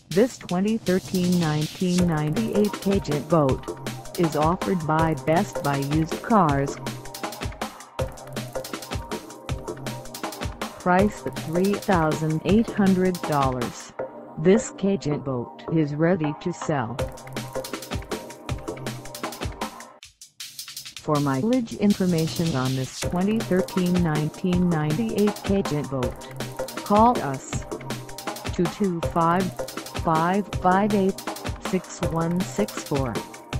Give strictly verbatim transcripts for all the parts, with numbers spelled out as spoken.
This twenty thirteen nineteen ninety-eight Cajun Boat is offered by Best Buy Used Cars. Priced at three thousand eight hundred dollars, this Cajun Boat is ready to sell. For mileage information on this twenty thirteen nineteen ninety-eight Cajun Boat, call us two two five, five five eight, six one six four.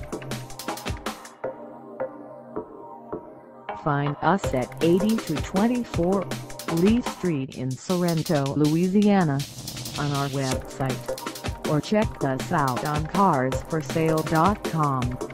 Find us at eighty-two twenty-four Lee Street in Sorrento, Louisiana, on our website, or check us out on cars for sale dot com.